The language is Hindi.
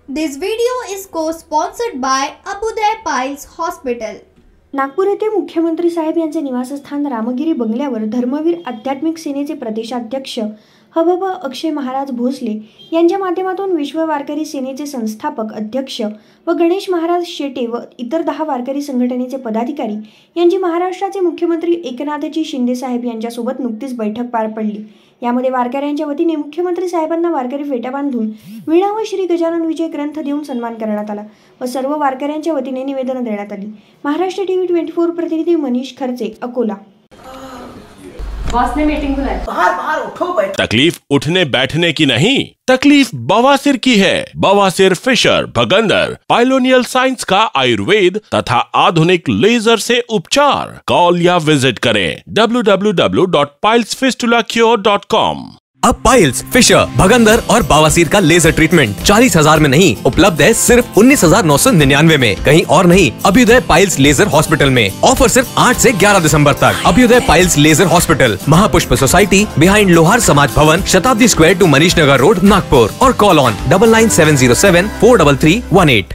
This video is co-sponsored by Abhyuday Piles Hospital. Nagpur येथे मुख्यमंत्री साहेब यांचे निवासस्थान रामगिरी बंगल्यावर धर्मवीर आध्यात्मिक सेनेचे प्रदेशाध्यक्ष हबब अक्षय महाराज भोसले यांच्या माध्यमातून विश्व वारकरी सेनेचे संस्थापक अध्यक्ष व गणेश महाराज शेटे व इतर 10 वारकरी संघटनेचे पदाधिकारी यांची महाराष्ट्राचे मुख्यमंत्री एकनाथजी शिंदे साहेब यांच्यासोबत नुकतीच बैठक पार पडली। यामध्ये वारकऱ्यांच्या वतीने मुख्यमंत्री साहेबांना वारकरी फेटा बांधून वीणा व श्री गजानन विजय ग्रंथ देऊन सन्मान करण्यात आला व सर्व वारकऱ्यांच्या वतीने निवेदन देण्यात आली। महाराष्ट्र टीव्ही 24 प्रतिनिधी मनीष खर्चे, अकोला। बॉस ने मीटिंग बुलाई। बाहर उठो बैठो। तकलीफ उठने बैठने की नहीं, तकलीफ बवासीर की है। बवासीर फिशर भगंदर पाइलोनियल साइंस का आयुर्वेद तथा आधुनिक लेजर से उपचार। कॉल या विजिट करें www.pilesfistulacure.com। अब पाइल्स, फिशर, भगंदर और बवासीर का लेजर ट्रीटमेंट 40,000 में नहीं, उपलब्ध है सिर्फ 19,999 में। कहीं और नहीं, अभ्युदय पाइल्स लेजर हॉस्पिटल में। ऑफर सिर्फ 8 से 11 दिसंबर तक। Abhyudaya piles laser hospital, Mahapushpa society, behind लोहार समाज भवन, Shatabdi square to Manish Nagar road, Nagpur. और कॉल ऑन 9970743318।